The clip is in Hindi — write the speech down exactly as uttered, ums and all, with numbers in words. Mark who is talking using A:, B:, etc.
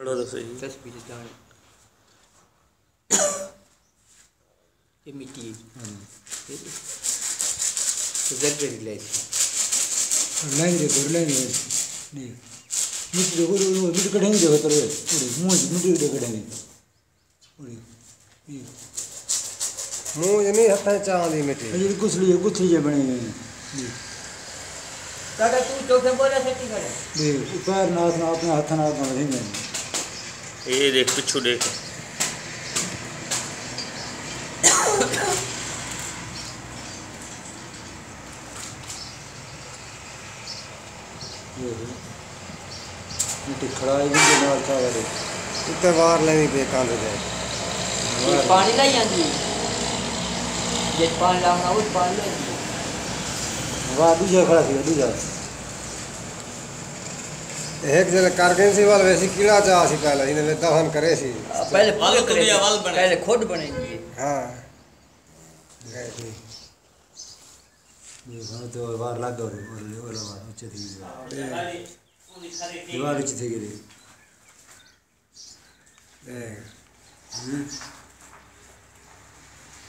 A: खड़ा तो सही
B: दस बीस दाने ये मिट्टी तो जग गई ले
C: नहीं रे कर ले नहीं मिट्टी देखो मिट्टी कढ़ाई देखो तो पूरी मुंह मिट्टी दे कढ़ाई पूरी ये
D: मुंह नहीं हथा चांदी मिट्टी
C: ये कुछ लिए कुछ लिए बने हुए हैं
B: दादा तू चौथे बोले सेटी करे
C: ये पैर नाथ ना अपने हाथ नाथ ना नहीं है
A: ये देख पिछू देख
C: मिट्टी खड़ा है भी नाल था रे
D: इतने वार लेनी पे कांद जाए
B: पानी लाई आंदी ये पानी लाऊंगा उस पानी लाई
C: वाह दूसरा खड़ा थी दूसरा
D: एक जन कारगेंसी वाल वैसी कीड़ा चाह सी पहले इन्हें दहन करे सी
B: पहले वाल तो भी वाल बने पहले खोद बनेंगे
D: हां
C: ये वहां तो वार लग गए और वो लगा नीचे थी दीवार नीचे थी गिरी
D: ए